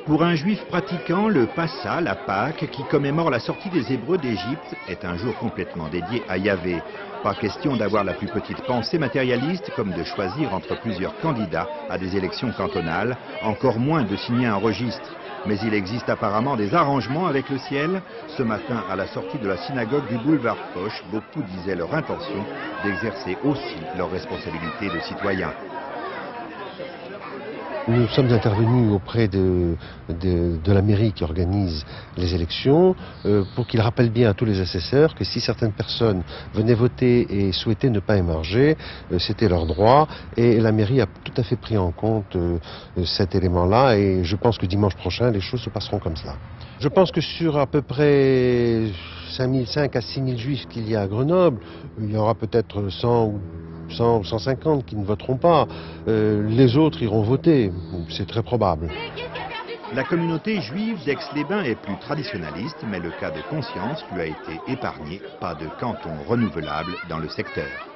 Pour un juif pratiquant, le Passa, la Pâque, qui commémore la sortie des Hébreux d'Égypte, est un jour complètement dédié à Yahvé. Pas question d'avoir la plus petite pensée matérialiste, comme de choisir entre plusieurs candidats à des élections cantonales, encore moins de signer un registre. Mais il existe apparemment des arrangements avec le ciel. Ce matin, à la sortie de la synagogue du boulevard Foch, beaucoup disaient leur intention d'exercer aussi leurs responsabilités de citoyens. Nous sommes intervenus auprès de la mairie qui organise les élections pour qu'ils rappellent bien à tous les assesseurs que si certaines personnes venaient voter et souhaitaient ne pas émarger, c'était leur droit, et la mairie a tout à fait pris en compte cet élément-là, et je pense que dimanche prochain les choses se passeront comme cela. Je pense que sur à peu près 5 à 6 000 juifs qu'il y a à Grenoble, il y aura peut-être 100 ou 150 qui ne voteront pas. Les autres iront voter, c'est très probable. La communauté juive d'Aix-les-Bains est plus traditionnaliste, mais le cas de conscience lui a été épargné. Pas de canton renouvelable dans le secteur.